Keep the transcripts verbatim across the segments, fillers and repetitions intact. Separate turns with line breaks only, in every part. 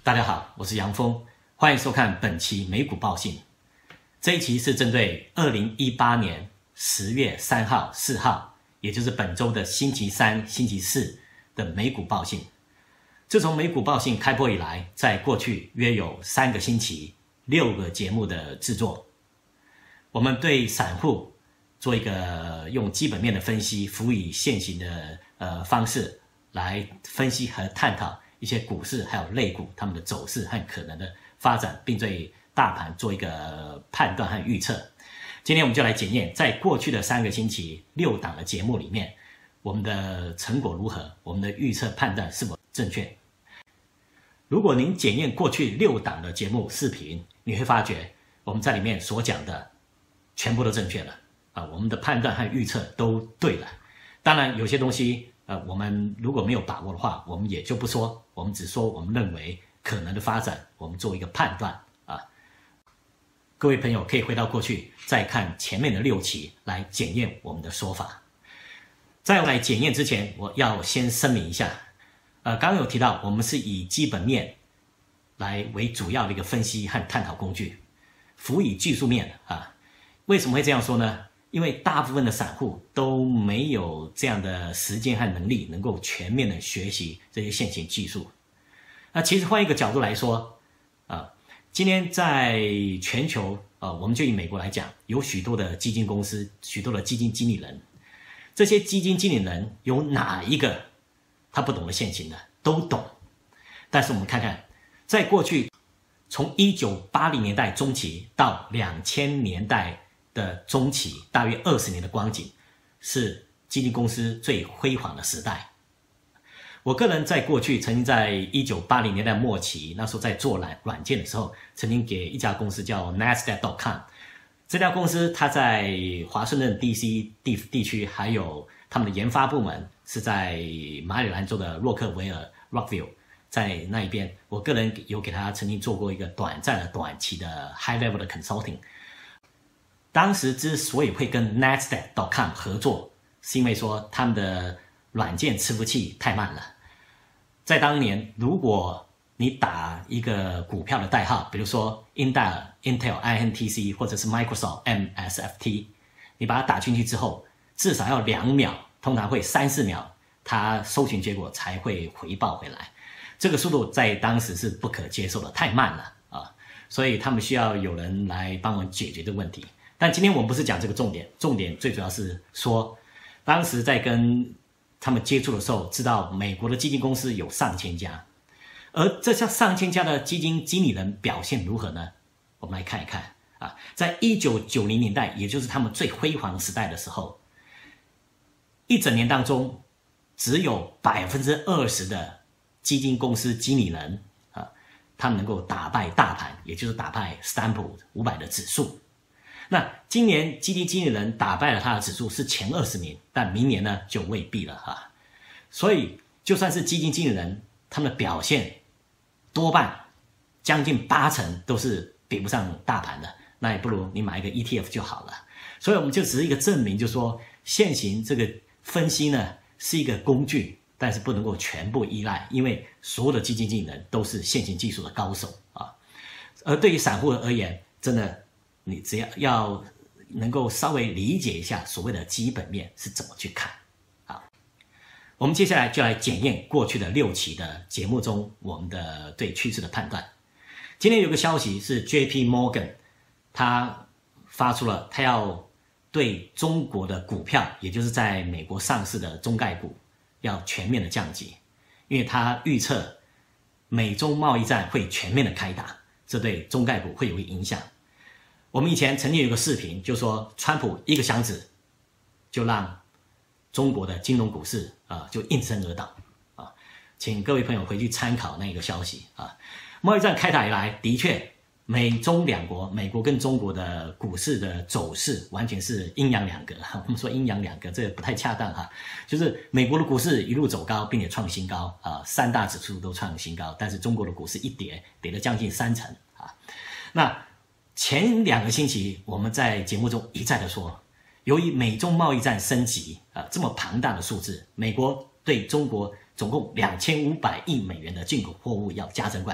大家好，我是杨峰，欢迎收看本期美股报信。这一期是针对二零一八年十月三号、四号，也就是本周的星期三、星期四的美股报信。自从美股报信开播以来，在过去约有三个星期，六个节目的制作，我们对散户做一个用基本面的分析，辅以现行的呃方式来分析和探讨一些股市还有类股它们的走势和可能的发展，并对大盘做一个判断和预测。今天我们就来检验在过去的三个星期六档的节目里面，我们的成果如何，我们的预测判断是否正确。如果您检验过去六档的节目视频，你会发觉我们在里面所讲的全部都正确了啊，我们的判断和预测都对了。当然有些东西呃，我们如果没有把握的话，我们也就不说，我们只说我们认为可能的发展，我们做一个判断啊。各位朋友可以回到过去，再看前面的六期来检验我们的说法。在我来检验之前，我要先声明一下，呃，刚刚有提到我们是以基本面来为主要的一个分析和探讨工具，辅以技术面啊。为什么会这样说呢？因为大部分的散户都没有这样的时间和能力，能够全面的学习这些现行技术。那其实换一个角度来说，啊，今天在全球，啊，我们就以美国来讲，有许多的基金公司，许多的基金经理人，这些基金经理人有哪一个他不懂得现行的？都懂。但是我们看看，在过去，从一九八零年代中期到两千年代的中期，大约二十年的光景，是基金公司最辉煌的时代。我个人在过去曾经在一九八零年代末期，那时候在做软软件的时候，曾经给一家公司叫 Nasdaq 点 com， 这家公司它在华盛顿 D C 地地区，还有他们的研发部门是在马里兰州的洛克维尔 Rockville， 在那一边，我个人有给他曾经做过一个短暂的短期的 high level 的 consulting。当时之所以会跟 Nasdaq 点 com 合作，是因为说他们的软件伺服器太慢了。在当年，如果你打一个股票的代号，比如说 Intel、Intel I N T C 或者是 Microsoft M S F T， 你把它打进去之后，至少要两秒，通常会三四秒，它搜寻结果才会回报回来。这个速度在当时是不可接受的，太慢了啊！所以他们需要有人来帮忙解决这个问题。但今天我们不是讲这个重点，重点最主要是说，当时在跟他们接触的时候，知道美国的基金公司有上千家，而这像上千家的基金经理人表现如何呢？我们来看一看啊，在一九九零年代，也就是他们最辉煌时代的时候，一整年当中，只有百分之二十的基金公司经理人啊，他们能够打败大盘，也就是打败 Standard 五百的指数。那今年基金经理人打败了他的指数是前二十名，但明年呢就未必了哈。所以就算是基金经理人，他们的表现多半将近八成都是比不上大盘的，那也不如你买一个 E T F 就好了。所以我们就只是一个证明，就是说现行这个分析呢是一个工具，但是不能够全部依赖，因为所有的基金经理人都是现行技术的高手啊。而对于散户而言，真的你只要要能够稍微理解一下所谓的基本面是怎么去看啊。我们接下来就来检验过去的六期的节目中我们的对趋势的判断。今天有个消息是 J P Morgan 他发出了他要对中国的股票，也就是在美国上市的中概股要全面的降级，因为他预测美中贸易战会全面的开打，这对中概股会有影响。我们以前曾经有一个视频，就说川普一个响指就让中国的金融股市啊、呃、就应声而倒啊，请各位朋友回去参考那个消息啊。贸易战开打以来，的确美中两国，美国跟中国的股市的走势完全是阴阳两隔。我们说阴阳两隔，这个不太恰当哈，就是美国的股市一路走高，并且创新高啊，三大指数都创新高，但是中国的股市一跌，跌了将近三成啊。那前两个星期，我们在节目中一再的说，由于美中贸易战升级啊，这么庞大的数字，美国对中国总共两千五百亿美元的进口货物要加征关税，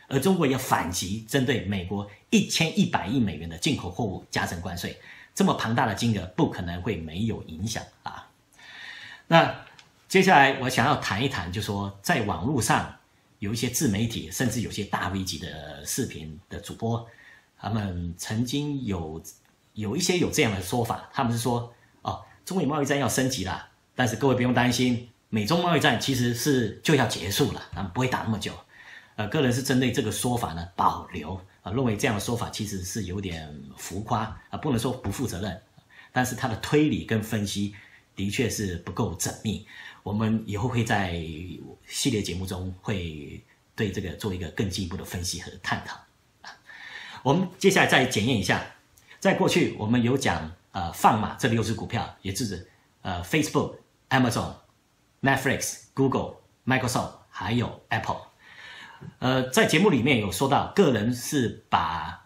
而中国也反击，针对美国一千一百亿美元的进口货物加征关税，这么庞大的金额不可能会没有影响啊。那接下来我想要谈一谈，就是说在网络上有一些自媒体，甚至有些大 V 级的视频的主播，他们曾经有有一些有这样的说法，他们是说哦，中美贸易战要升级了，但是各位不用担心，美中贸易战其实是就要结束了，他们不会打那么久。呃，个人是针对这个说法呢保留啊，认为这样的说法其实是有点浮夸啊，不能说不负责任，但是他的推理跟分析的确是不够缜密。我们以后会在系列节目中会对这个做一个更进一步的分析和探讨。我们接下来再检验一下，在过去我们有讲呃放马这六只股票，也就是呃 Facebook、Amazon、Netflix、Google、Microsoft 还有 Apple。呃，在节目里面有说到，个人是把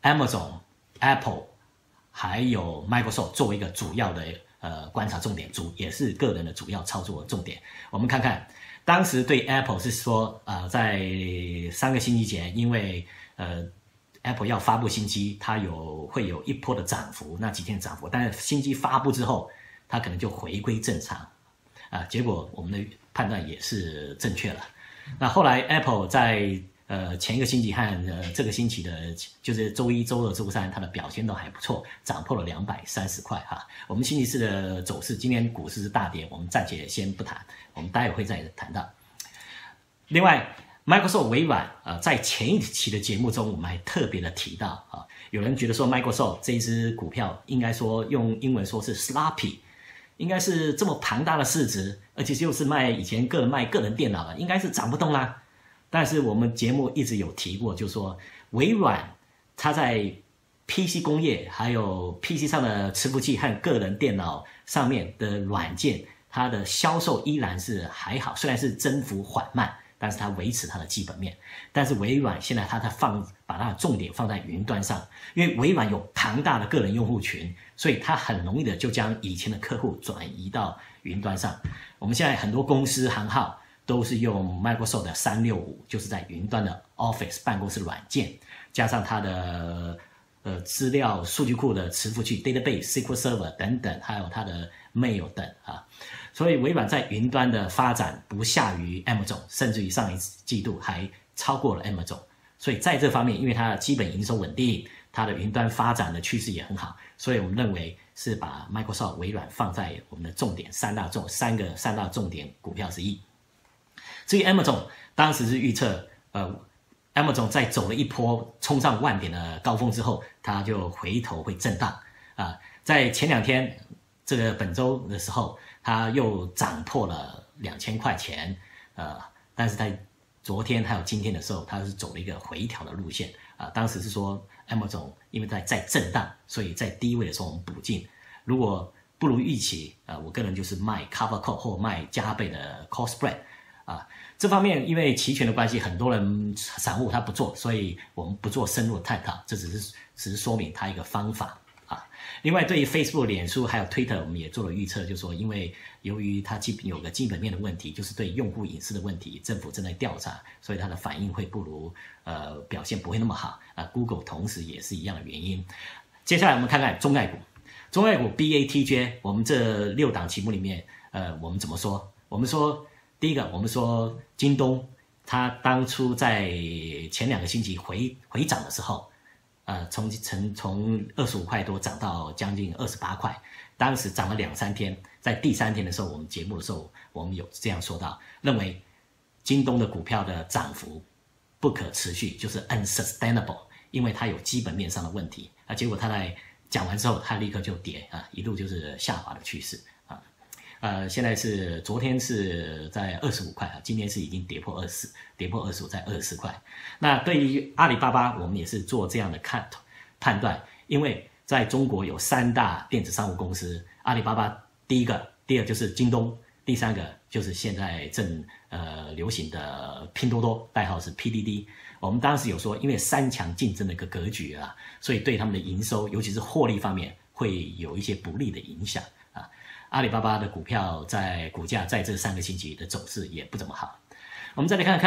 Amazon、Apple 还有 Microsoft 作为一个主要的呃观察重点，主也是个人的主要操作重点。我们看看，当时对 Apple 是说，呃，在三个星期前，因为呃 Apple 要发布新机，它有会有一波的涨幅，那几天的涨幅，但是新机发布之后，它可能就回归正常，啊、呃，结果我们的判断也是正确了。那后来 Apple 在呃前一个星期和呃这个星期的，就是周一、周二、周三，它的表现都还不错，涨破了两百三十块哈。我们星期四的走势，今天股市是大跌，我们暂且先不谈，我们待会会再谈到。另外 ，Microsoft 微软呃在前一期的节目中，我们还特别的提到啊，有人觉得说 Microsoft 这一支股票应该说用英文说是 sloppy。应该是这么庞大的市值，而且又是卖以前个人卖个人电脑的，应该是涨不动啦。但是我们节目一直有提过，就是说微软它在 P C 工业还有 P C 上的伺服器和个人电脑上面的软件，它的销售依然是还好，虽然是增幅缓慢，但是它维持它的基本面。但是微软现在它在放把它的重点放在云端上，因为微软有庞大的个人用户群，所以它很容易的就将以前的客户转移到云端上。我们现在很多公司行号都是用 Microsoft 的三六五，就是在云端的 Office 办公室软件，加上它的呃资料数据库的伺服器 Database、S Q L Server 等等，还有它的 Mail 等啊。所以微软在云端的发展不下于 Amazon， 甚至于上一季度还超过了 Amazon。所以在这方面，因为它的基本营收稳定，它的云端发展的趋势也很好，所以我们认为是把 Microsoft 微软放在我们的重点三大重三个三大重点股票之一。至于 Amazon， 当时是预测，呃 ，Amazon 在走了一波冲上万点的高峰之后，它就回头会震荡啊。在前两天这个本周的时候，它又涨破了两千块钱，呃，但是在昨天还有今天的时候，它是走了一个回调的路线啊、呃。当时是说 Amazon 因为在在震荡，所以在低位的时候我们补进。如果不如预期，呃，我个人就是卖 cover call 或卖加倍的 call spread 啊。这方面因为期权的关系，很多人散户他不做，所以我们不做深入的探讨，这只是只是说明它一个方法。啊，另外对于 Facebook、脸书还有 Twitter， 我们也做了预测，就是说，因为由于它基本有个基本面的问题，就是对用户隐私的问题，政府正在调查，所以它的反应会不如呃表现不会那么好啊。Google 同时也是一样的原因。接下来我们看看中概股，中概股 B A T J， 我们这六档题目里面，呃，我们怎么说？我们说第一个，我们说京东，它当初在前两个星期回回涨的时候。呃，从从从二十五块多涨到将近二十八块，当时涨了两三天，在第三天的时候，我们节目的时候，我们有这样说到，认为京东的股票的涨幅不可持续，就是 unsustainable， 因为它有基本面上的问题啊。结果他在讲完之后，它立刻就跌啊，一路就是下滑的趋势啊。呃，现在是昨天是在二十五块啊，今天是已经跌破二十，跌破二十五，在二十四块。那对于阿里巴巴，我们也是做这样的看判断，因为在中国有三大电子商务公司，阿里巴巴第一个，第二就是京东，第三个就是现在正呃流行的拼多多，代号是 P D D。我们当时有说，因为三强竞争的一个格局啊，所以对他们的营收，尤其是获利方面，会有一些不利的影响。阿里巴巴的股票在股价在这三个星期的走势也不怎么好。我们再来看看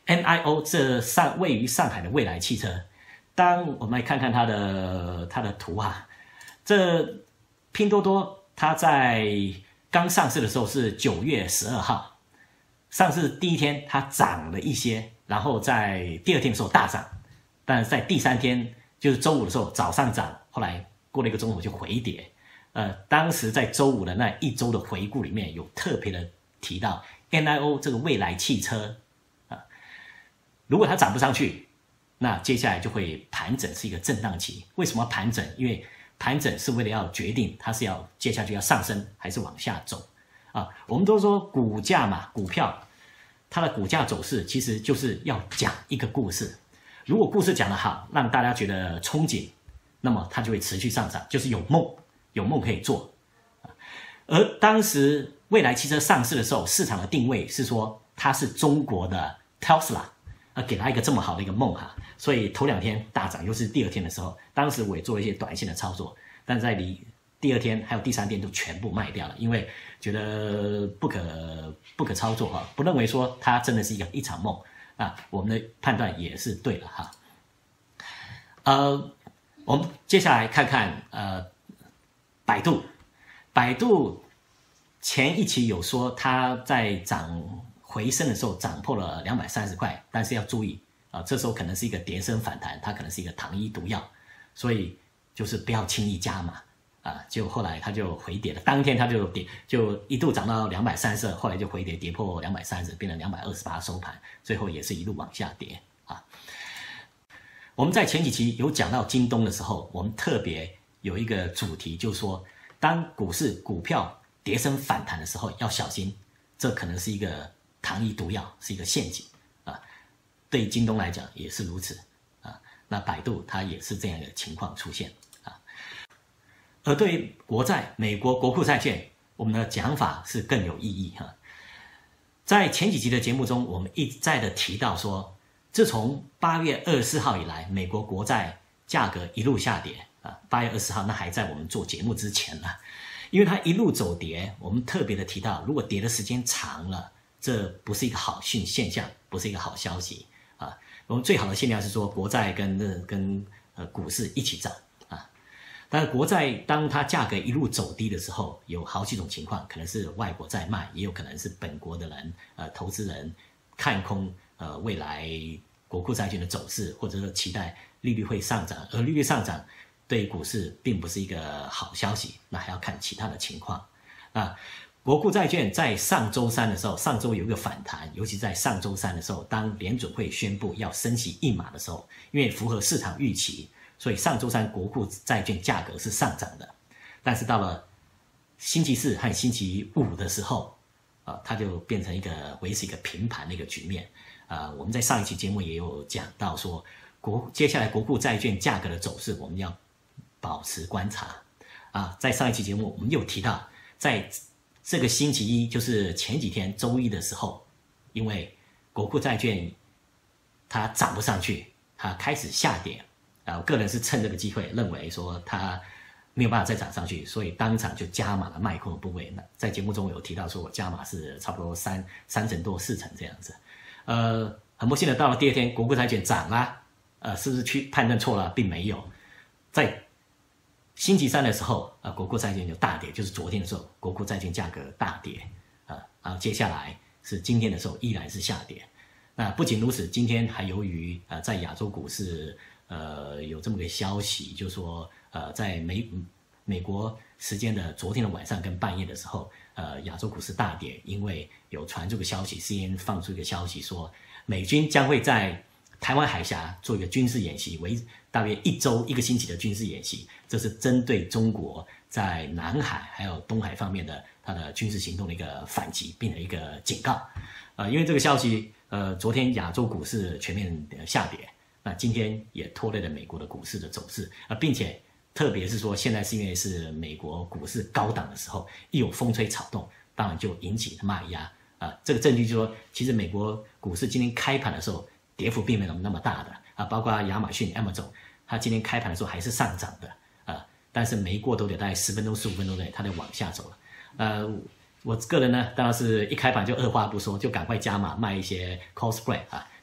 N I O 这上位于上海的蔚来汽车，当我们来看看它的它的图啊，这拼多多它在刚上市的时候是九月十二号，上市第一天它涨了一些，然后在第二天的时候大涨，但是在第三天就是周五的时候早上涨，后来过了一个中午就回跌。呃，当时在周五的那一周的回顾里面有特别的提到 N I O 这个蔚来汽车啊，如果它涨不上去，那接下来就会盘整，是一个震荡期。为什么要盘整？因为盘整是为了要决定它是要接下去要上升还是往下走啊。我们都说股价嘛，股票它的股价走势其实就是要讲一个故事。如果故事讲得好，让大家觉得憧憬，那么它就会持续上涨，就是有梦。有梦可以做，而当时蔚来汽车上市的时候，市场的定位是说它是中国的 Tesla， 呃，给它一个这么好的一个梦哈，所以头两天大涨，又是第二天的时候，当时我也做了一些短线的操作，但在离第二天还有第三天就全部卖掉了，因为觉得不可不可操作哈，不认为说它真的是一个一场梦啊，我们的判断也是对了哈。呃，我们接下来看看呃。百度，百度前一期有说它在涨回升的时候涨破了两百三十块，但是要注意啊，这时候可能是一个跌升反弹，它可能是一个糖衣毒药，所以就是不要轻易加码啊。就后来它就回跌了，当天它就跌，就一度涨到两百三十二，后来就回跌，跌破两百三十，变成两百二十八收盘，最后也是一路往下跌啊。我们在前几期有讲到京东的时候，我们特别有一个主题，就是说，当股市股票跌升反弹的时候，要小心，这可能是一个糖衣毒药，是一个陷阱啊。对京东来讲也是如此啊。那百度它也是这样的情况出现啊。而对于国债，美国国库债券，我们的讲法是更有意义哈、啊。在前几集的节目中，我们一再的提到说，自从八月二十四号以来，美国国债价格一路下跌。啊，八月二十号那还在我们做节目之前呢，因为它一路走跌，我们特别的提到，如果跌的时间长了，这不是一个好现现象，不是一个好消息啊。我们最好的现象是说，国债跟跟呃股市一起涨啊。但是国债当它价格一路走低的时候，有好几种情况，可能是外国在卖，也有可能是本国的人呃投资人看空呃未来国库债券的走势，或者说期待利率会上涨，而利率上涨对股市并不是一个好消息，那还要看其他的情况。啊，国库债券在上周三的时候，上周有一个反弹，尤其在上周三的时候，当联准会宣布要升息一码的时候，因为符合市场预期，所以上周三国库债券价格是上涨的。但是到了星期四和星期五的时候，啊，它就变成一个维持一个平盘的一个局面。啊，我们在上一期节目也有讲到说，国接下来国库债券价格的走势，我们要保持观察啊，在上一期节目我们有提到，在这个星期一，就是前几天周一的时候，因为国库债券它涨不上去，它开始下跌啊，我个人是趁这个机会认为说它没有办法再涨上去，所以当场就加码了卖空的部位。那在节目中有提到说我加码是差不多三三成多四成这样子，呃，很不幸的到了第二天国库债券涨啦，呃，是不是去判断错了？并没有，在星期三的时候，啊，国库债券就大跌，就是昨天的时候，国库债券价格大跌，啊，然后接下来是今天的时候依然是下跌。那不仅如此，今天还由于呃在亚洲股市呃有这么个消息，就是说呃在美美国时间的昨天的晚上跟半夜的时候，呃亚洲股市大跌，因为有传出个消息 ，C N N 放出一个消息说，美军将会在台湾海峡做一个军事演习，为大约一周一个星期的军事演习，这是针对中国在南海还有东海方面的它的军事行动的一个反击，并且一个警告。呃，因为这个消息，呃，昨天亚洲股市全面下跌，那今天也拖累了美国的股市的走势啊、呃，并且特别是说，现在是因为是美国股市高档的时候，一有风吹草动，当然就引起了卖压啊、呃。这个证据就是说，其实美国股市今天开盘的时候，跌幅并没有那么大的啊，包括亚马逊 Amazon， 它今天开盘的时候还是上涨的啊，但是没过多久，大概十分钟、十五分钟内，它就往下走了。呃，我个人呢，当然是一开盘就二话不说，就赶快加码卖一些 call spread 啊，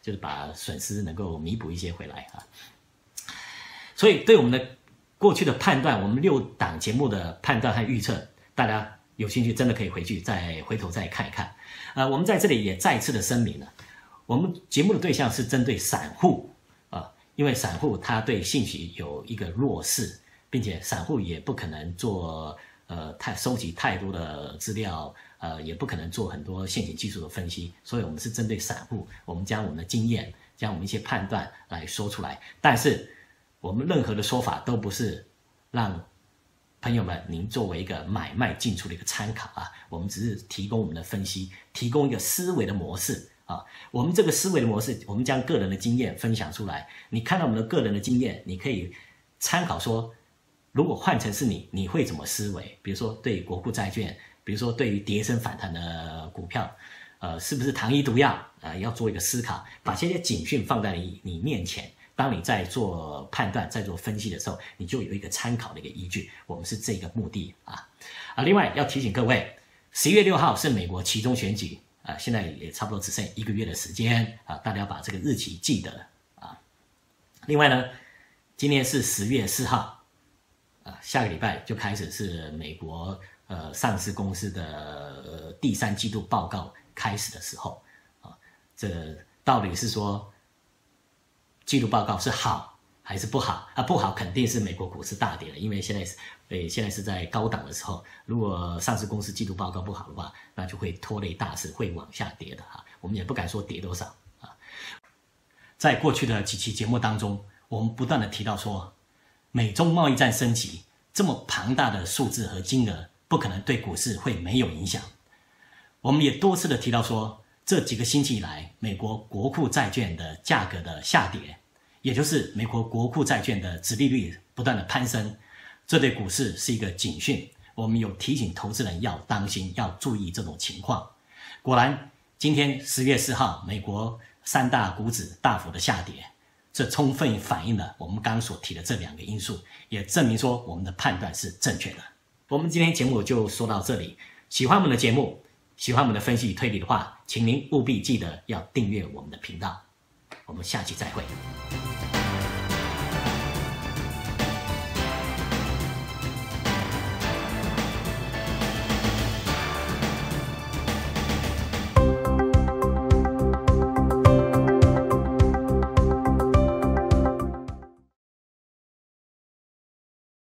就是把损失能够弥补一些回来啊。所以对我们的过去的判断，我们六档节目的判断和预测，大家有兴趣真的可以回去再回头再看一看。呃，我们在这里也再次的声明了，我们节目的对象是针对散户啊，因为散户他对兴趣有一个弱势，并且散户也不可能做呃太收集太多的资料，呃，也不可能做很多陷阱技术的分析，所以我们是针对散户，我们将我们的经验，将我们一些判断来说出来，但是我们任何的说法都不是让朋友们您作为一个买卖进出的一个参考啊，我们只是提供我们的分析，提供一个思维的模式啊。我们这个思维的模式，我们将个人的经验分享出来。你看到我们的个人的经验，你可以参考说，如果换成是你，你会怎么思维？比如说对国库债券，比如说对于跌升反弹的股票，呃，是不是糖衣毒药？呃，要做一个思考，把这些警讯放在你你面前。当你在做判断、在做分析的时候，你就有一个参考的一个依据。我们是这个目的啊啊！另外要提醒各位，十一月六号是美国期中选举啊，现在也差不多只剩一个月的时间啊，大家要把这个日期记得啊。另外呢，今天是十月四号啊，下个礼拜就开始是美国呃上市公司的、呃、第三季度报告开始的时候啊，这到底是说季度报告是好还是不好啊？不好肯定是美国股市大跌了，因为现在是，呃，现在是在高档的时候，如果上市公司季度报告不好的话，那就会拖累大市，会往下跌的哈。我们也不敢说跌多少啊。在过去的几期节目当中，我们不断的提到说，美中贸易战升级这么庞大的数字和金额，不可能对股市会没有影响。我们也多次的提到说，这几个星期以来，美国国库债券的价格的下跌，也就是美国国库债券的殖利率不断的攀升，这对股市是一个警讯。我们有提醒投资人要当心，要注意这种情况。果然，今天十月四号，美国三大股指大幅的下跌，这充分反映了我们刚刚所提的这两个因素，也证明说我们的判断是正确的。我们今天节目就说到这里，喜欢我们的节目，喜欢我们的分析与推理的话，请您务必记得要订阅我们的频道。我们下期再会。